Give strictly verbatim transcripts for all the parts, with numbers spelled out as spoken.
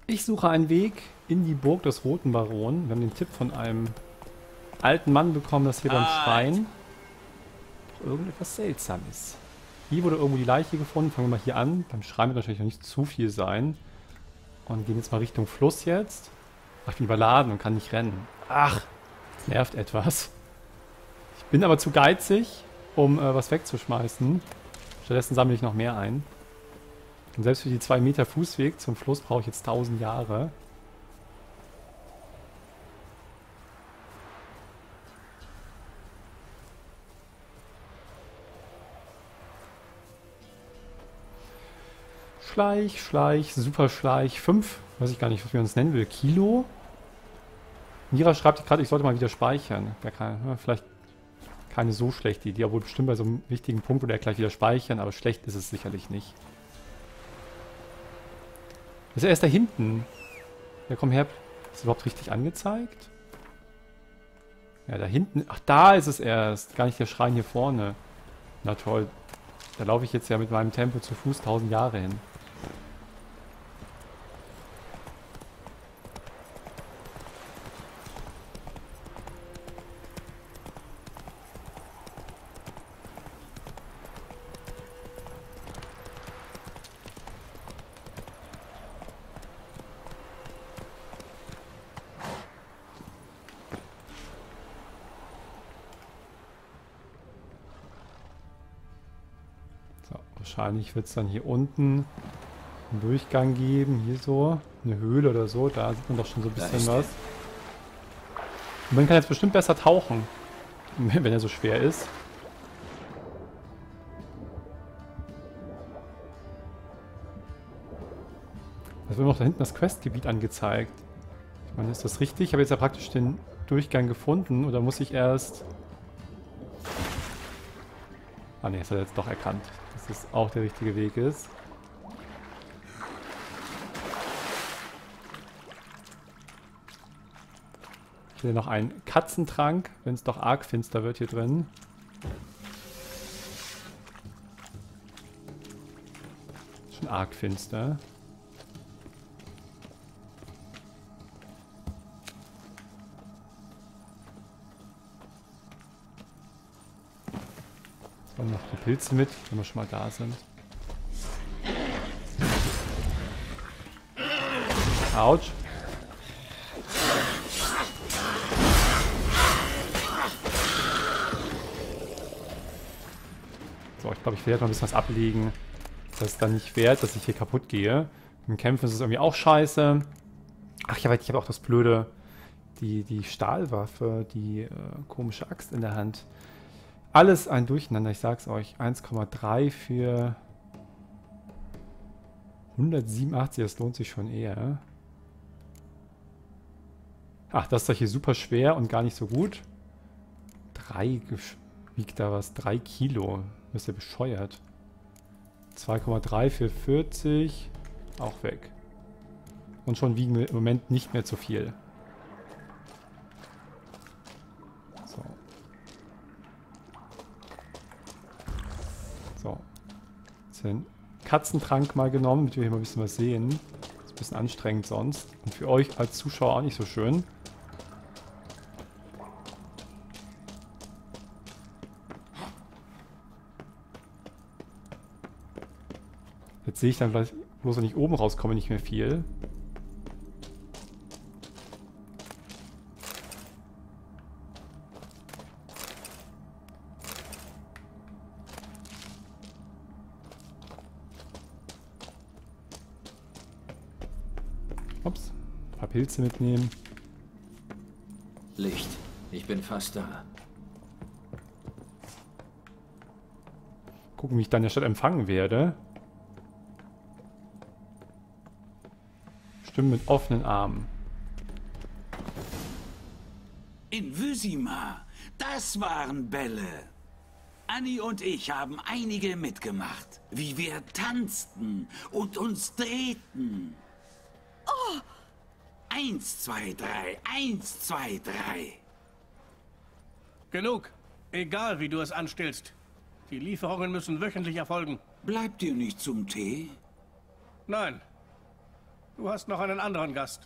Ich suche einen Weg in die Burg des Roten Baron. Wir haben den Tipp von einem alten Mann bekommen, dass hier beim Schrein doch irgendetwas seltsam ist. Hier wurde irgendwo die Leiche gefunden. Fangen wir mal hier an. Beim Schrein wird natürlich noch nicht zu viel sein. Und gehen jetzt mal Richtung Fluss jetzt. Ach, ich bin überladen und kann nicht rennen. Ach, das nervt etwas. Ich bin aber zu geizig, um äh, was wegzuschmeißen. Stattdessen sammle ich noch mehr ein. Und selbst für die zwei Meter Fußweg zum Fluss brauche ich jetzt tausend Jahre. Schleich, Schleich, Superschleich. fünf, weiß ich gar nicht, was wir uns nennen will. Kilo? Mira schreibt gerade, ich sollte mal wieder speichern. Wäre keine, vielleicht keine so schlechte Idee, obwohl bestimmt bei so einem wichtigen Punkt würde er gleich wieder speichern, aber schlecht ist es sicherlich nicht. Ist er erst da hinten? Ja, komm her. Ist es überhaupt richtig angezeigt? Ja, da hinten. Ach, da ist es erst. Gar nicht der Schrein hier vorne. Na toll. Da laufe ich jetzt ja mit meinem Tempo zu Fuß tausend Jahre hin. Wahrscheinlich wird es dann hier unten einen Durchgang geben. Hier so. Eine Höhle oder so. Da sieht man doch schon so ein bisschen was. Und man kann jetzt bestimmt besser tauchen. Wenn er so schwer ist. Es wird noch da hinten das Questgebiet angezeigt. Ich meine, ist das richtig? Ich habe jetzt ja praktisch den Durchgang gefunden. Oder muss ich erst... Ah ne, das hat er jetzt doch erkannt, dass das auch der richtige Weg ist. Ich will noch einen Katzentrank, wenn es doch arg finster wird hier drin. Schon arg finster. Noch die Pilze mit, wenn wir schon mal da sind. Autsch. So, ich glaube, ich werde mal ein bisschen was ablegen, dass es dann nicht wert, dass ich hier kaputt gehe. Im Kämpfen ist es irgendwie auch scheiße. Ach ja, ich habe auch das blöde, die, die Stahlwaffe, die äh, komische Axt in der Hand. Alles ein Durcheinander, ich sag's euch. eins Komma drei für hundertsiebenundachtzig, das lohnt sich schon eher. Ach, das ist doch hier super schwer und gar nicht so gut. drei wiegt da was, drei Kilo. Ist ja bescheuert. zwei Komma drei für vierzig, auch weg. Und schon wiegen wir im Moment nicht mehr zu viel. So. So. Jetzt den Katzentrank mal genommen, damit wir hier mal ein bisschen was sehen. Das ist ein bisschen anstrengend sonst. Und für euch als Zuschauer auch nicht so schön. Jetzt sehe ich dann vielleicht, bloß wenn ich oben rauskomme, nicht mehr viel. Ups, ein paar Pilze mitnehmen. Licht, ich bin fast da. Gucken, wie ich da in der Stadt empfangen werde. Stimmen mit offenen Armen. In Wyzima, das waren Bälle. Annie und ich haben einige mitgemacht, wie wir tanzten und uns drehten. Oh! Eins, zwei, drei, eins, zwei, drei. Genug. Egal, wie du es anstellst. Die Lieferungen müssen wöchentlich erfolgen. Bleibt ihr nicht zum Tee? Nein. Du hast noch einen anderen Gast.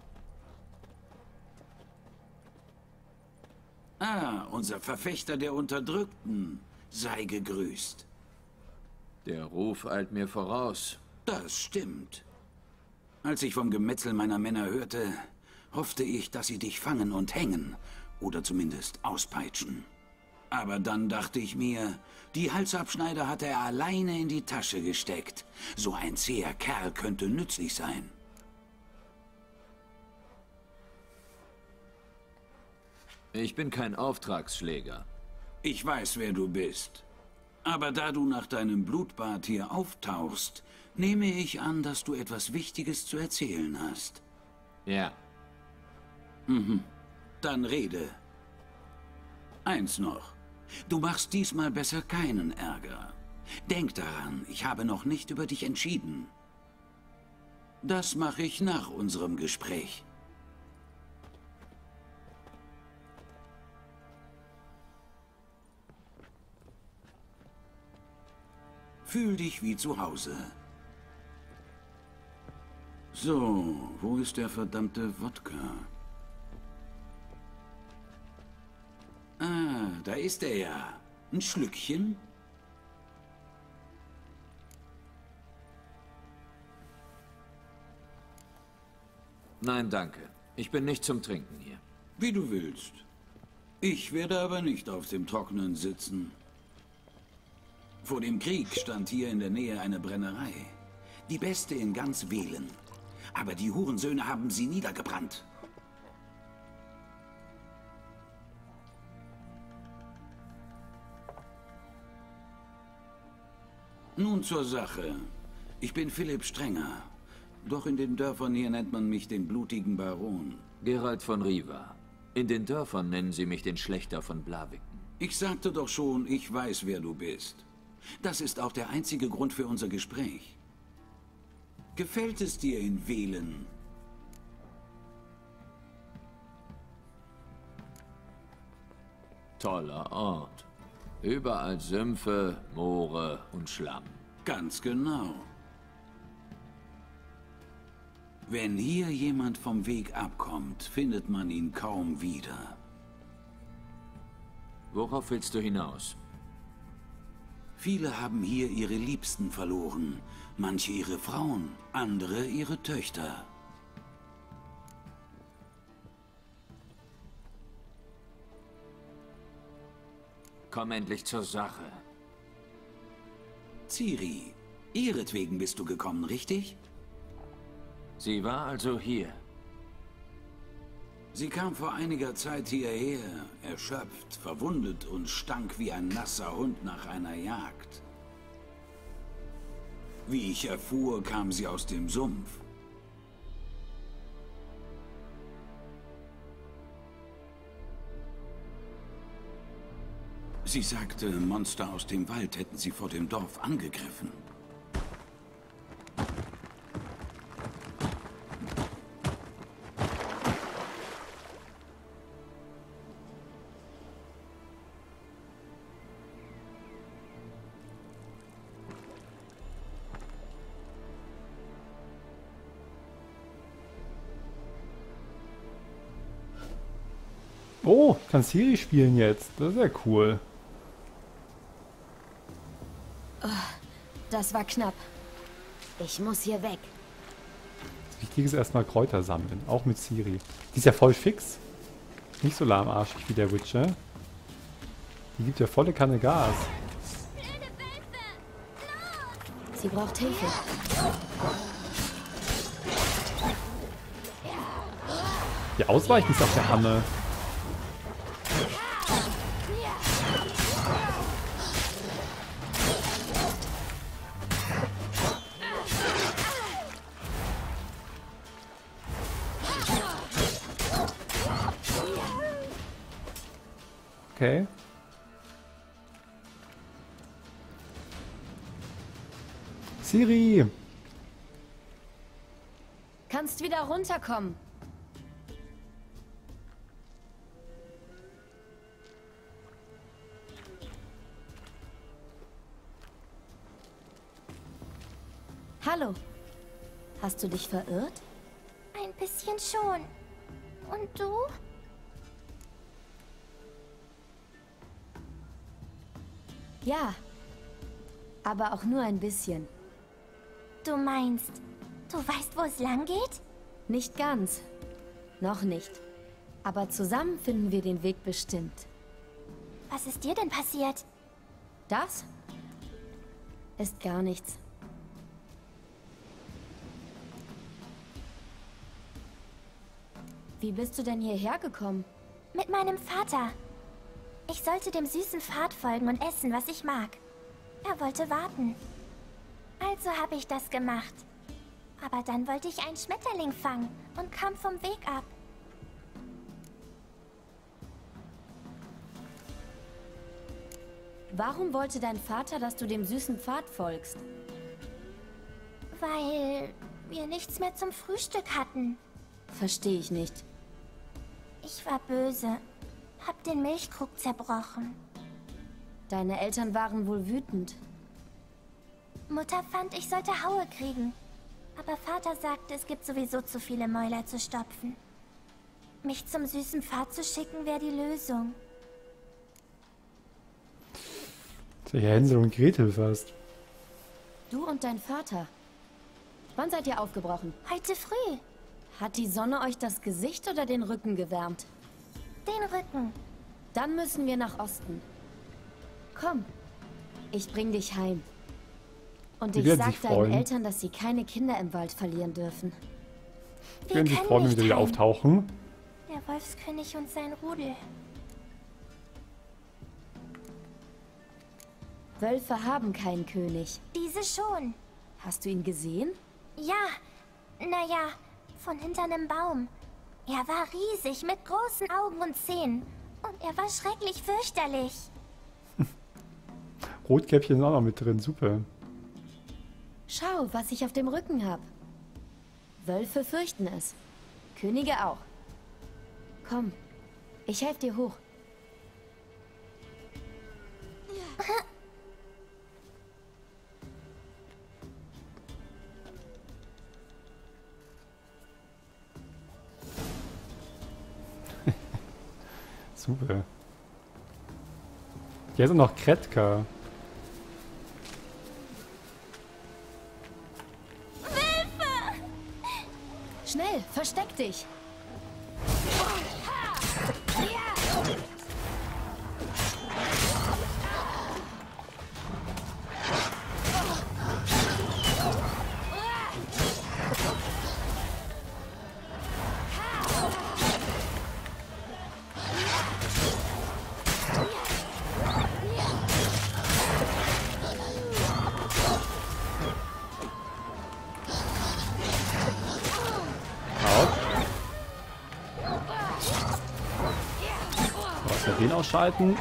Ah, unser Verfechter der Unterdrückten. Sei gegrüßt. Der Ruf eilt mir voraus. Das stimmt. Als ich vom Gemetzel meiner Männer hörte, hoffte ich, dass sie dich fangen und hängen. Oder zumindest auspeitschen. Aber dann dachte ich mir, die Halsabschneider hatte er alleine in die Tasche gesteckt. So ein zäher Kerl könnte nützlich sein. Ich bin kein Auftragsschläger. Ich weiß, wer du bist. Aber da du nach deinem Blutbad hier auftauchst, nehme ich an, dass du etwas Wichtiges zu erzählen hast. Ja. Mhm. Dann rede. Eins noch. Du machst diesmal besser keinen Ärger. Denk daran, ich habe noch nicht über dich entschieden. Das mache ich nach unserem Gespräch. Fühl dich wie zu Hause. So, wo ist der verdammte Wodka? Ah, da ist er ja. Ein Schlückchen? Nein, danke. Ich bin nicht zum Trinken hier. Wie du willst. Ich werde aber nicht auf dem Trockenen sitzen. Vor dem Krieg stand hier in der Nähe eine Brennerei. Die beste in ganz Velen. Aber die Hurensöhne haben sie niedergebrannt. Nun zur Sache. Ich bin Philipp Strenger. Doch in den Dörfern hier nennt man mich den blutigen Baron. Geralt von Riva. In den Dörfern nennen sie mich den Schlächter von Blaviken. Ich sagte doch schon, ich weiß, wer du bist. Das ist auch der einzige Grund für unser Gespräch. Gefällt es dir in Velen? Toller Ort. Überall Sümpfe, Moore und Schlamm. Ganz genau. Wenn hier jemand vom Weg abkommt, findet man ihn kaum wieder. Worauf willst du hinaus? Viele haben hier ihre Liebsten verloren. Manche ihre Frauen, andere ihre Töchter. Komm endlich zur Sache. Ciri, ihretwegen bist du gekommen, richtig? Sie war also hier. Sie kam vor einiger Zeit hierher, erschöpft, verwundet und stank wie ein nasser Hund nach einer Jagd. Wie ich erfuhr, kam sie aus dem Sumpf. Sie sagte, Monster aus dem Wald hätten sie vor dem Dorf angegriffen. Oh, ich kann Ciri spielen jetzt. Das ist ja cool. Das war knapp. Ich muss hier weg. Wichtig ist erstmal Kräuter sammeln. Auch mit Ciri. Die ist ja voll fix. Nicht so lahmarschig wie der Witcher. Die gibt ja volle Kanne Gas. Sie braucht Hilfe. Die Ausweichen ist auf der Hamme. Okay. Ciri! Kannst wieder runterkommen. Hallo. Hast du dich verirrt? Ein bisschen schon. Und du? Ja. Aber auch nur ein bisschen. Du meinst, du weißt, wo es lang geht? Nicht ganz. Noch nicht. Aber zusammen finden wir den Weg bestimmt. Was ist dir denn passiert? Das ist gar nichts. Wie bist du denn hierher gekommen? Mit meinem Vater. Ich sollte dem süßen Pfad folgen und essen, was ich mag. Er wollte warten. Also habe ich das gemacht. Aber dann wollte ich einen Schmetterling fangen und kam vom Weg ab. Warum wollte dein Vater, dass du dem süßen Pfad folgst? Weil wir nichts mehr zum Frühstück hatten. Verstehe ich nicht. Ich war böse. Hab den Milchkrug zerbrochen. Deine Eltern waren wohl wütend. Mutter fand, ich sollte Haue kriegen. Aber Vater sagte, es gibt sowieso zu viele Mäuler zu stopfen. Mich zum süßen Pfad zu schicken, wäre die Lösung. Ja, Hänsel und Gretel fast. Du und dein Vater. Wann seid ihr aufgebrochen? Heute früh. Hat die Sonne euch das Gesicht oder den Rücken gewärmt? Den Rücken. Dann müssen wir nach Osten. Komm, ich bring dich heim. Und Die ich werden sag sich deinen freuen. Eltern, dass sie keine Kinder im Wald verlieren dürfen. Die werden sich freuen, wenn wir wieder heim. auftauchen. Der Wolfskönig und sein Rudel. Wölfe haben keinen König. Diese schon. Hast du ihn gesehen? Ja, naja, von hinter einem Baum. Er war riesig, mit großen Augen und Zähnen. Und er war schrecklich fürchterlich. Rotkäppchen ist auch noch mit drin, super. Schau, was ich auf dem Rücken hab. Wölfe fürchten es. Könige auch. Komm, ich helfe dir hoch. Super. Hier ist auch noch Kretka. Schnell, versteck dich. Den ausschalten.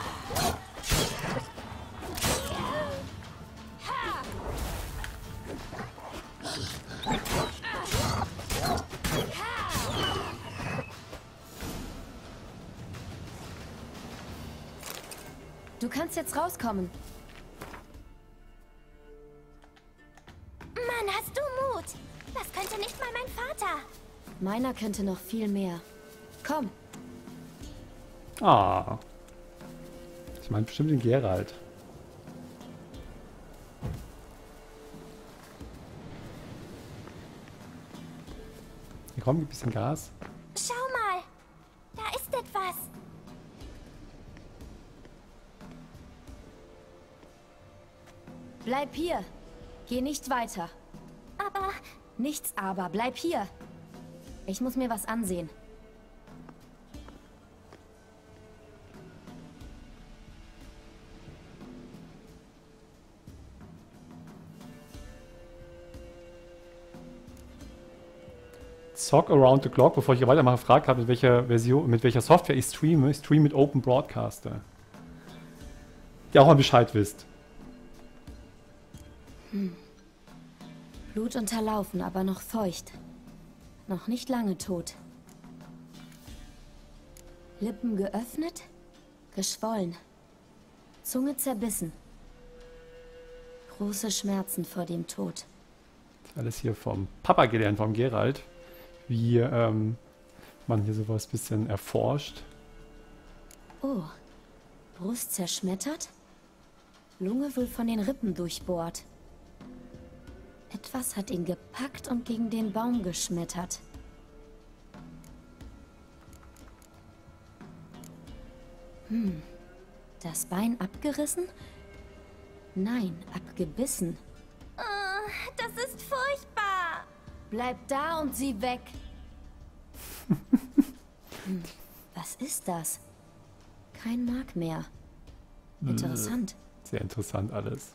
Du kannst jetzt rauskommen. Mann, hast du Mut? Das könnte nicht mal mein Vater. Meiner könnte noch viel mehr. Komm. Ah. Ich meine bestimmt den Geralt. Hier kommt ein bisschen Gas. Schau mal. Da ist etwas. Bleib hier. Geh nicht weiter. Aber Nichts aber. Bleib hier. Ich muss mir was ansehen. Zock Around the Clock, bevor ich hier weitermache, fragt habe, mit welcher Version, mit welcher Software ich streame. Ich streame mit Open Broadcaster. Der auch mal Bescheid wisst. Hm. Blut unterlaufen, aber noch feucht. Noch nicht lange tot. Lippen geöffnet, geschwollen. Zunge zerbissen. Große Schmerzen vor dem Tod. Alles hier vom Papa gelernt, vom Geralt. Wie ähm, man hier sowas ein bisschen erforscht. Oh, Brust zerschmettert? Lunge wohl von den Rippen durchbohrt. Etwas hat ihn gepackt und gegen den Baum geschmettert. Hm, das Bein abgerissen? Nein, abgebissen. Oh, das ist furchtbar. Bleib da und sieh weg. Hm, was ist das? Kein Mark mehr. Interessant. Sehr interessant alles.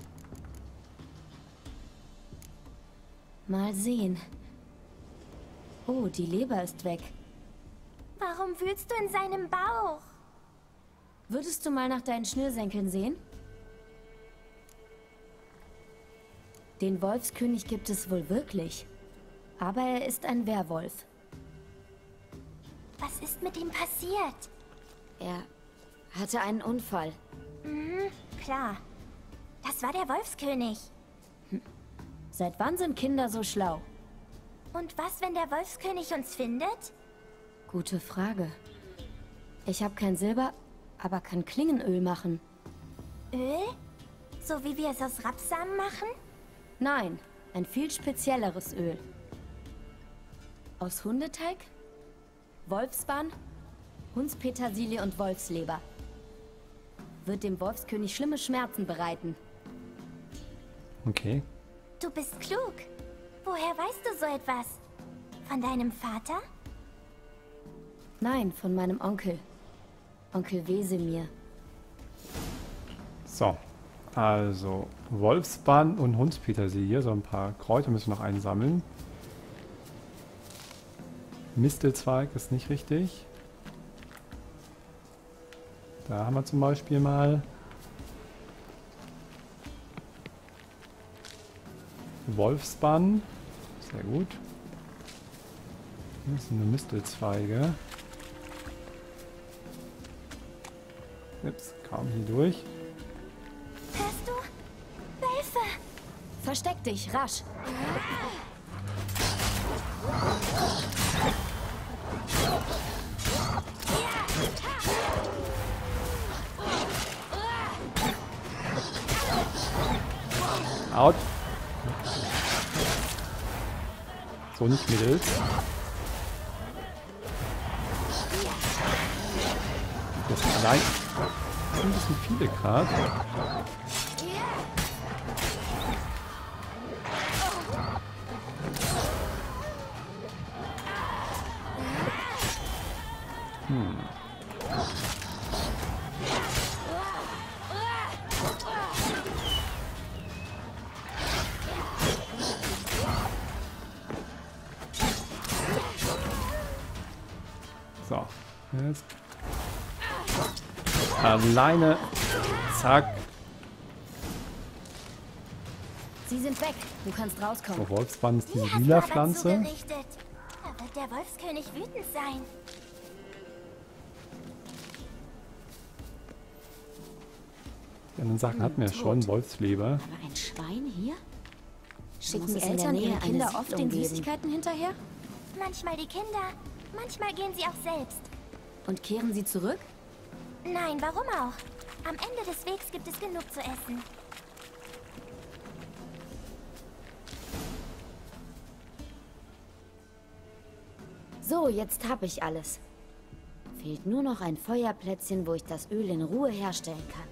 Mal sehen. Oh, die Leber ist weg. Warum wühlst du in seinem Bauch? Würdest du mal nach deinen Schnürsenkeln sehen? Den Wolfskönig gibt es wohl wirklich. Aber er ist ein Werwolf. Was ist mit ihm passiert? Er hatte einen Unfall. Mhm, klar. Das war der Wolfskönig. Hm. Seit wann sind Kinder so schlau? Und was, wenn der Wolfskönig uns findet? Gute Frage. Ich habe kein Silber, aber kann Klingenöl machen. Öl? So wie wir es aus Rapsamen machen? Nein, ein viel spezielleres Öl. Aus Hundeteig, Wolfsbahn, Hundspetersilie und Wolfsleber. Wird dem Wolfskönig schlimme Schmerzen bereiten. Okay. Du bist klug. Woher weißt du so etwas? Von deinem Vater? Nein, von meinem Onkel. Onkel Wesemir. So. Also, Wolfsbann und Hundspetersilie. So ein paar Kräuter müssen wir noch einsammeln. Mistelzweig ist nicht richtig. Da haben wir zum Beispiel mal Wolfsbann. Sehr gut. Das sind nur Mistelzweige. Jetzt kam hier durch. Hörst du? Wölfe! Versteck dich, rasch! Out. So nicht Mädels. Das ist allein. Das sind ein bisschen viele gerade. Hm. So, jetzt alleine, zack. Sie sind weg. Du kannst rauskommen. So, Wolfsbann ist diese Wie hast du lila aber Pflanze. zugerichtet? Da wird der Wolfskönig wütend sein. Die anderen Sachen hatten wir ja schon, Wolfsleber. Aber ein Schwein hier? Schicken Muss es in der Eltern Nähe ihre eine Kinder oft Siedlung den geben? Süßigkeiten hinterher? Manchmal die Kinder, manchmal gehen sie auch selbst. Und kehren sie zurück? Nein, warum auch? Am Ende des Wegs gibt es genug zu essen. So, jetzt habe ich alles. Fehlt nur noch ein Feuerplätzchen, wo ich das Öl in Ruhe herstellen kann.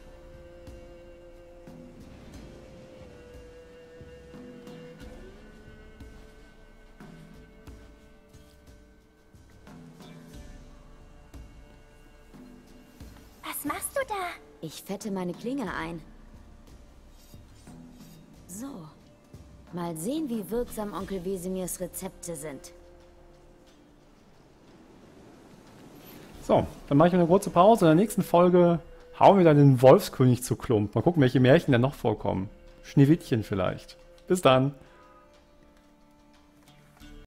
Was machst du da? Ich fette meine Klinge ein. So. Mal sehen, wie wirksam Onkel Wesemirs Rezepte sind. So, dann mache ich eine kurze Pause. In der nächsten Folge hauen wir dann den Wolfskönig zu Klump. Mal gucken, welche Märchen da noch vorkommen. Schneewittchen vielleicht. Bis dann.